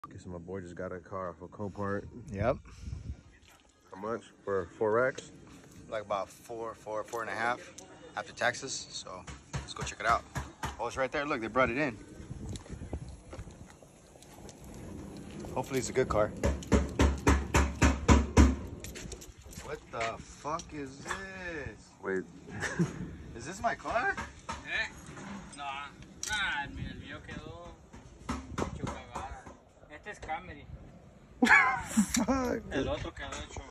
Okay, so my boy just got a car off of COPART. Yep. How much for 4 racks? Like about four and a half after taxes. So let's go check it out. Oh, it's right there. Look, they brought it in. Hopefully it's a good car. What the fuck is this? Wait. Is this my car? No, el mío quedó hecho cagada. Este es Camry. Fuck. El otro quedó hecho